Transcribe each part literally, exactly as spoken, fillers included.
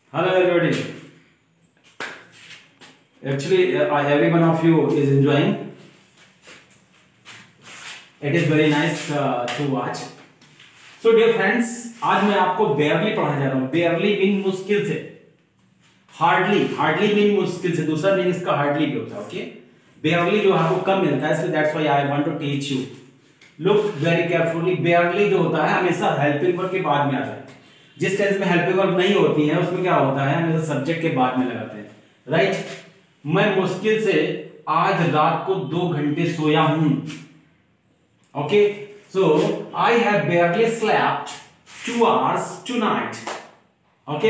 Hello everybody. Actually, uh, every one of you is enjoying. It is very nice uh, to watch. So dear friends, आज मैं आपको barely पढ़ाने जा रहा हूँ. Barely मीन मुश्किल से. Hardly, hardly मीन मुश्किल से. दूसरा मीन इसका hardly भी होता है. Okay? Barely जो आपको कम मिलता है, इसलिए that's why I want to teach you. Look very carefully. Barely जो होता है हमेशा helping verb के बाद में आता है. जिस टेंस में हेल्पिंग वर्ब नहीं होती है उसमें क्या होता है, हमेशा सब्जेक्ट के बाद में लगाते हैं. राइट. मैं मुश्किल से आज रात को दो घंटे सोया हूं. Okay, so I have barely slept two hours tonight. Okay,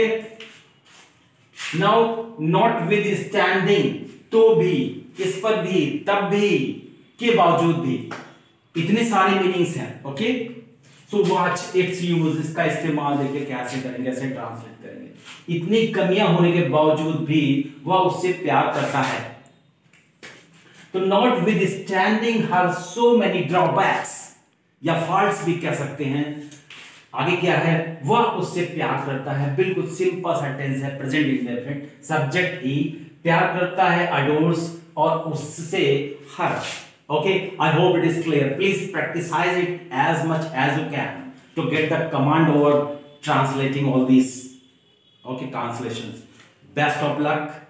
now notwithstanding, तो भी, इस पर भी, तब भी, के बावजूद भी, इतने सारे मीनिंग्स हैं. Okay, so watch its use, इसका इस्तेमाल देखिए कैसे करेंगे, कैसे ट्रांसलेट करेंगे. इतनी कमियां होने के बावजूद भी वह उससे प्यार करता है. तो notwithstanding her so many drawbacks या फॉल्ट्स भी कह सकते हैं. आगे क्या है, वह उससे प्यार करता है. बिल्कुल सिंपल सेंटेंस है, प्रेजेंट इंडेफिनिट. सब्जेक्ट ही प्यार करता है, अडोर्स, और उससे हर. Okay, I hope it is clear. Please practice it as much as you can to get the command over translating all these okay translations. Best of luck.